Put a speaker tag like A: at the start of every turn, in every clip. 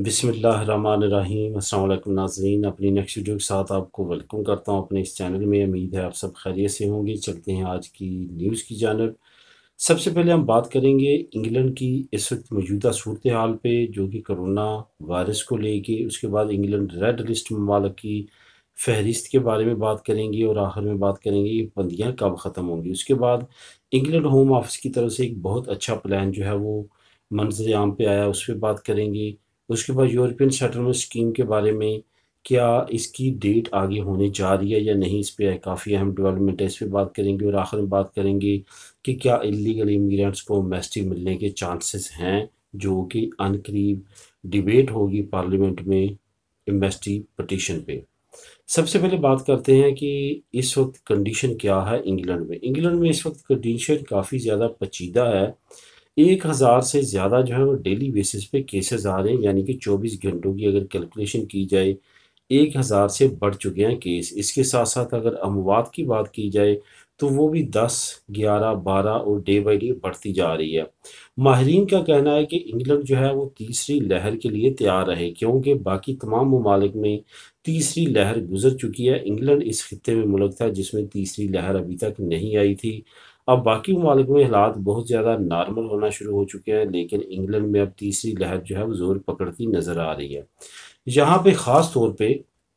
A: बिस्मिल्लाहिर्रहमानिर्रहीम। अस्सलाम वालेकुम नाज़रीन, अपनी नेक्स्ट वीडियो के साथ आपको वेलकम करता हूं अपने इस चैनल में। उम्मीद है आप सब खैरियत से होंगे। चलते हैं आज की न्यूज़ की जानिब। सबसे पहले हम बात करेंगे इंग्लैंड की इस वक्त मौजूदा सूरत हाल पे, जो कि कोरोना वायरस को लेके। उसके बाद इंग्लैंड रेड लिस्ट ममालिक की फहरिस्त के बारे में बात करेंगे और आखिर में बात करेंगे ये बंदियाँ कब ख़त्म होंगी। उसके बाद इंग्लैंड होम ऑफिस की तरफ से एक बहुत अच्छा प्लान जो है वो मंजर आम पे आया, उस पर बात करेंगे। उसके बाद यूरोपियन सेटलमेंट स्कीम के बारे में, क्या इसकी डेट आगे होने जा रही है या नहीं, इस पे काफ़ी अहम डेवलपमेंट है, इस पे बात करेंगे। और आखिर में बात करेंगे कि क्या इलीगल इमिग्रेंट्स को एमनेस्टी मिलने के चांसेस हैं, जो कि अनकरीब डिबेट होगी पार्लियामेंट में एमनेस्टी पटिशन पे। सबसे पहले बात करते हैं कि इस वक्त कंडीशन क्या है इंग्लैंड में। इंग्लैंड में इस वक्त कंडीशन काफ़ी ज़्यादा पेचीदा है। 1000 से ज़्यादा जो है वो डेली बेसिस पे केसेस आ रहे हैं, यानी कि 24 घंटों की अगर कैलकुलेशन की जाए 1000 से बढ़ चुके हैं केस। इसके साथ साथ अगर अमवात की बात की जाए तो वो भी 10, 11, 12 और डे बाई डे बढ़ती जा रही है। माहरीन का कहना है कि इंग्लैंड जो है वो तीसरी लहर के लिए तैयार रहे, क्योंकि बाकी तमाम ममालिक में तीसरी लहर गुजर चुकी है। इंग्लैंड इस खित्ते में मुल्क था जिसमें तीसरी लहर अभी तक नहीं आई थी। अब बाकी ममालिक में हालात बहुत ज़्यादा नॉर्मल होना शुरू हो चुके हैं, लेकिन इंग्लैंड में अब तीसरी लहर जो है वो ज़ोर पकड़ती नज़र आ रही है। यहाँ पे ख़ास तौर पे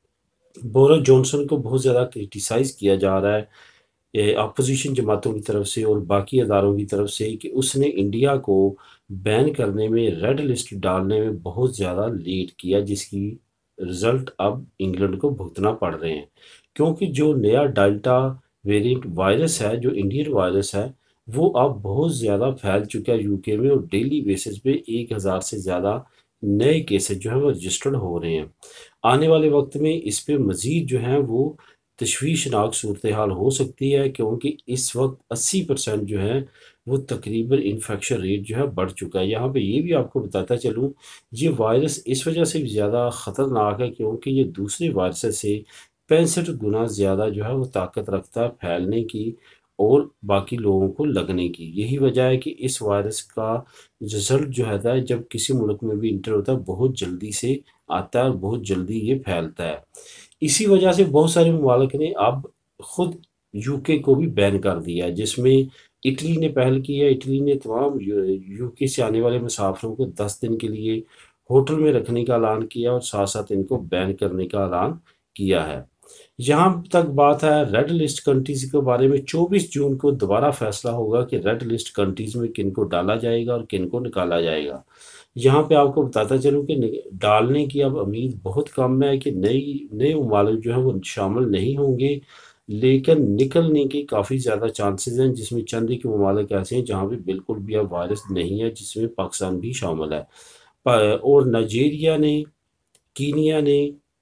A: बोरिस जॉनसन को बहुत ज़्यादा क्रिटिसाइज़ किया जा रहा है अपोजिशन जमातों की तरफ से और बाकी अदारों की तरफ से, कि उसने इंडिया को बैन करने में, रेड लिस्ट डालने में बहुत ज़्यादा लेट किया, जिसकी रिज़ल्ट अब इंग्लैंड को भुगतना पड़ रहे हैं। क्योंकि जो नया डेल्टा वेरिएंट वायरस है, जो इंडियन वायरस है, वो अब बहुत ज़्यादा फैल चुका है यूके में, और डेली बेसिस पे 1000 से ज़्यादा नए केसेस जो हैं वो रजिस्टर्ड हो रहे हैं। आने वाले वक्त में इस पे मज़ीद जो है वो तशवीशनाक सूरत हाल हो सकती है, क्योंकि इस वक्त 80% जो है वो तकरीबन इन्फेक्शन रेट जो है बढ़ चुका है। यहाँ पे ये भी आपको बताता चलूँ, ये वायरस इस वजह से भी ज़्यादा ख़तरनाक है क्योंकि ये दूसरे वायरस से 65 गुना ज़्यादा जो है वो ताकत रखता है फैलने की और बाकी लोगों को लगने की। यही वजह है कि इस वायरस का रिजल्ट जो है जब किसी मुल्क में भी इंटर होता है बहुत जल्दी से आता है और बहुत जल्दी ये फैलता है। इसी वजह से बहुत सारे ममालिक ने अब खुद यूके को भी बैन कर दिया है, जिसमें इटली ने पहल की है। इटली ने तमाम यूके से आने वाले मुसाफिरों को 10 दिन के लिए होटल में रखने का ऐलान किया और साथ साथ इनको बैन करने का ऐलान किया है। जहाँ तक बात है रेड लिस्ट कंट्रीज के बारे में, 24 जून को दोबारा फैसला होगा कि रेड लिस्ट कंट्रीज में किन को डाला जाएगा और किन को निकाला जाएगा। यहाँ पे आपको बताता चलूँ कि डालने की अब उम्मीद बहुत कम है कि नए ममालिक जो है वो शामिल नहीं होंगे, लेकिन निकलने की काफ़ी ज़्यादा चांसेस हैं, जिसमें चंद के ममालिक ऐसे हैं जहाँ पे बिल्कुल भी अब वायरस नहीं है, जिसमें पाकिस्तान भी शामिल है। और नाइजीरिया ने, कीनिया ने,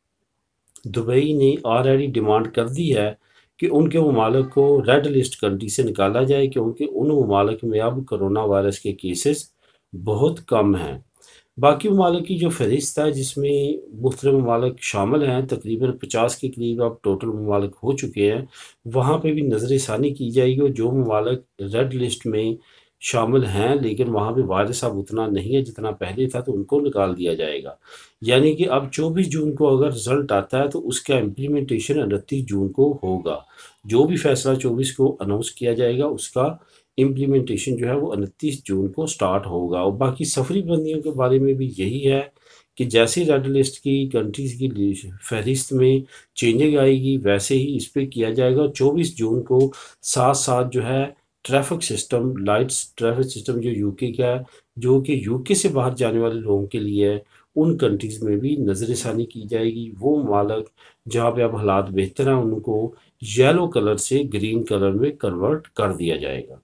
A: दुबई ने ऑलरेडी डिमांड कर दी है कि उनके ममालिक को रेड लिस्ट कंट्री से निकाला जाए, क्योंकि उन ममालिक में अब कोरोना वायरस के केसेस बहुत कम हैं। बाकी ममालिक की जो फहरिस्त है, जिसमें मुख्तलिफ ममालिक शामिल हैं, तकरीबन 50 के करीब अब टोटल ममालिक हो चुके हैं, वहाँ पे भी नज़र षानी की जाएगी और जो ममालिक रेड लिस्ट में शामिल हैं लेकिन वहाँ पे वायरस अब उतना नहीं है जितना पहले था, तो उनको निकाल दिया जाएगा। यानी कि अब 24 जून को अगर रिजल्ट आता है तो उसका इम्प्लीमेंटेशन 29 जून को होगा। जो भी फैसला 24 को अनाउंस किया जाएगा उसका इम्प्लीमेंटेशन जो है वो 29 जून को स्टार्ट होगा। और बाकी सफरी बंदियों के बारे में भी यही है कि जैसे रेड लिस्ट की कंट्रीज की फहरिस्त में चेंजिंग आएगी वैसे ही इस पर किया जाएगा। 24 जून को साथ साथ जो है traffic system, lights traffic system जो यूके का है, जो कि यूके से बाहर जाने वाले लोगों के लिए है, उन कंट्रीज़ में भी नज़रसानी की जाएगी। वो ममालिक जहाँ पे अब हालात बेहतर हैं उनको येलो कलर से ग्रीन कलर में कन्वर्ट कर दिया जाएगा।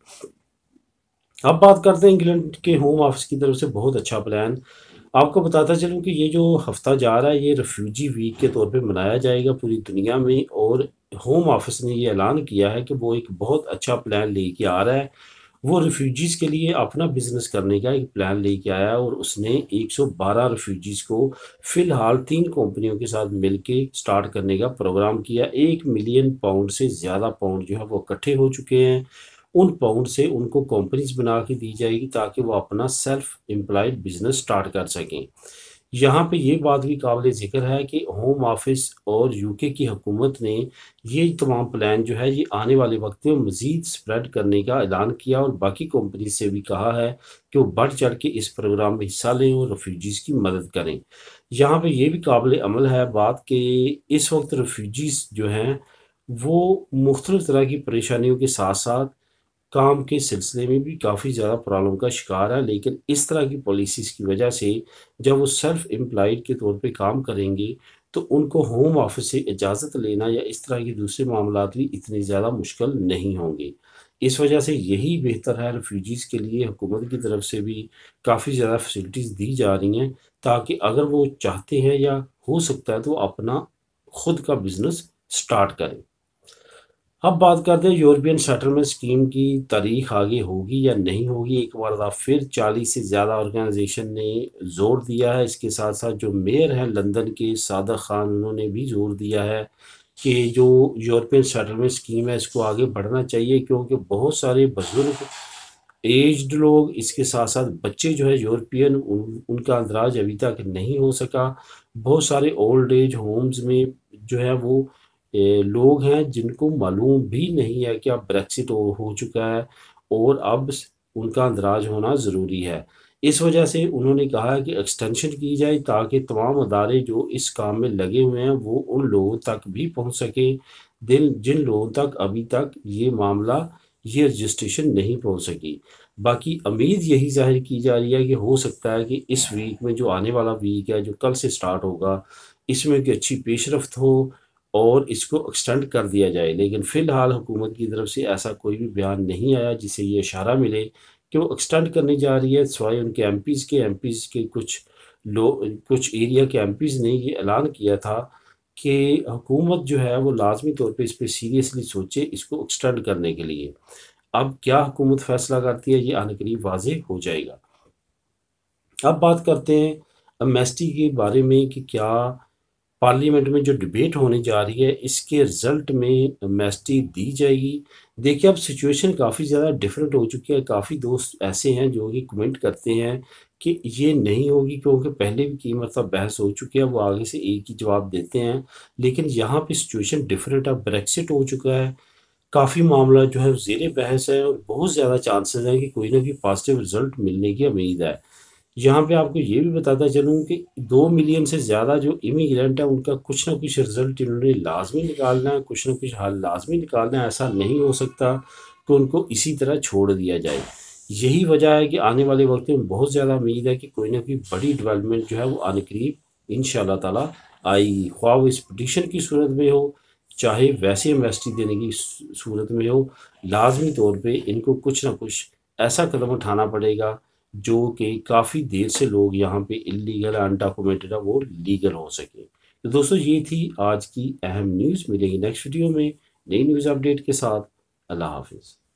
A: अब बात करते हैं इंग्लैंड के होम ऑफिस की तरफ से बहुत अच्छा प्लान। आपको बताता चलूँ कि ये जो हफ्ता जा रहा है ये रेफ्यूजी वीक के तौर पे मनाया जाएगा पूरी दुनिया में, और होम ऑफिस ने ये ऐलान किया है कि वो एक बहुत अच्छा प्लान लेके आ रहा है। वो रेफ्यूजीज़ के लिए अपना बिजनेस करने का एक प्लान लेके आया है और उसने 112 रेफ्यूजीज़ को फ़िलहाल 3 कंपनियों के साथ मिलके स्टार्ट करने का प्रोग्राम किया। 1 मिलियन पाउंड से ज़्यादा पाउंड जो है वो इकट्ठे हो चुके हैं। उन पाउंड से उनको कंपनीज बना के दी जाएगी ताकि वो अपना सेल्फ एम्प्लॉयड बिजनेस स्टार्ट कर सकें। यहाँ पे ये बात भी काबिल ज़िक्र है कि होम ऑफिस और यूके की हुकूमत ने ये तमाम प्लान जो है ये आने वाले वक्त में मज़ीद स्प्रेड करने का ऐलान किया और बाकी कंपनी से भी कहा है कि वो बढ़ चढ़ के इस प्रोग्राम में हिस्सा लें और रेफ्यूजीज़ की मदद करें। यहाँ पे ये भी काबिल अमल है बात कि इस वक्त रेफ्यूजीज़ जो हैं वो मुख्तलिफ तरह की परेशानियों के साथ साथ काम के सिलसिले में भी काफ़ी ज़्यादा प्रॉब्लम का शिकार है, लेकिन इस तरह की पॉलिसीज़ की वजह से जब वो सेल्फ एम्प्लॉयड के तौर पे काम करेंगे, तो उनको होम ऑफिस से इजाज़त लेना या इस तरह के दूसरे मामलात भी इतने ज़्यादा मुश्किल नहीं होंगे। इस वजह से यही बेहतर है रेफ्यूजीज़ के लिए हुकूमत की तरफ से भी काफ़ी ज़्यादा फैसिलिटीज़ दी जा रही हैं, ताकि अगर वो चाहते हैं या हो सकता है तो वो अपना खुद का बिज़नेस स्टार्ट करें। अब बात करते हैं यूरोपियन सेटलमेंट स्कीम की तारीख आगे होगी या नहीं होगी। एक बार फिर 40 से ज़्यादा ऑर्गेनाइजेशन ने जोर दिया है। इसके साथ साथ जो मेयर हैं लंदन के सादिक खान, उन्होंने भी जोर दिया है कि जो यूरोपियन सेटलमेंट स्कीम है इसको आगे बढ़ना चाहिए, क्योंकि बहुत सारे बुजुर्ग एज्ड लोग, इसके साथ साथ बच्चे जो है यूरोपियन उनका अंदराज अभी तक नहीं हो सका। बहुत सारे ओल्ड एज होम्स में जो है वो लोग हैं जिनको मालूम भी नहीं है कि अब ब्रेक्सिट हो चुका है और अब उनका अंदराज होना ज़रूरी है। इस वजह से उन्होंने कहा है कि एक्सटेंशन की जाए ताकि तमाम अदारे जो इस काम में लगे हुए हैं वो उन लोगों तक भी पहुंच सके जिन जिन लोगों तक अभी तक ये रजिस्ट्रेशन नहीं पहुंच सकी। बाकी उम्मीद यही ज़ाहिर की जा रही है कि हो सकता है कि इस वीक में जो आने वाला वीक है जो कल से स्टार्ट होगा, इसमें एक अच्छी पेशरफ्त हो और इसको एक्सटेंड कर दिया जाए। लेकिन फ़िलहाल हुकूमत की तरफ से ऐसा कोई भी बयान नहीं आया जिससे ये इशारा मिले कि वो एक्सटेंड करनी जा रही है, सिवाय उनके एमपीज़ के कुछ एरिया के एमपीज़ ने ये ऐलान किया था कि हुकूमत जो है वो लाजमी तौर पे इस पे सीरियसली सोचे इसको एक्सटेंड करने के लिए। अब क्या हुकूमत फ़ैसला करती है ये आने-करीब वाज़ेह हो जाएगा। अब बात करते हैं एमनेस्टी के बारे में कि क्या पार्लियामेंट में जो डिबेट होने जा रही है इसके रिज़ल्ट में एमनेस्टी दी जाएगी। देखिए अब सिचुएशन काफ़ी ज़्यादा डिफरेंट हो चुकी है। काफ़ी दोस्त ऐसे हैं जो कि कमेंट करते हैं कि ये नहीं होगी, क्योंकि पहले भी कई मरतबा बहस हो चुकी है, वो आगे से एक ही जवाब देते हैं। लेकिन यहाँ पे सिचुएशन डिफरेंट है, ब्रेक्सिट हो चुका है, काफ़ी मामला जो है वो ज़ेर बहस है और बहुत ज़्यादा चांसेस हैं कि कोई ना कोई पॉजिटिव रिजल्ट मिलने की उम्मीद है। यहाँ पे आपको ये भी बताता चलूँ कि 2 मिलियन से ज़्यादा जो इमिग्रेंट है उनका कुछ ना कुछ रिजल्ट इन्होंने लाजमी निकालना है, कुछ ना कुछ हल लाजमी निकालना है। ऐसा नहीं हो सकता कि उनको इसी तरह छोड़ दिया जाए। यही वजह है कि आने वाले वक्त में बहुत ज़्यादा उम्मीद है कि कोई ना कोई बड़ी डेवलपमेंट जो है वो आने करीब इंशाल्लाह ताला आएगी। ख्वाह वो इस पिटीशन की सूरत में हो, चाहे वैसे एमनेस्टी देने की सूरत में हो, लाजमी तौर पे इनको कुछ ना कुछ ऐसा कदम उठाना पड़ेगा जो कि काफ़ी देर से लोग यहाँ पे इलीगल अनडॉक्यूमेंटेड है वो लीगल हो सके। तो दोस्तों ये थी आज की अहम न्यूज़। मिलेगी नेक्स्ट वीडियो में नई न्यूज़ अपडेट के साथ। अल्लाह हाफिज़।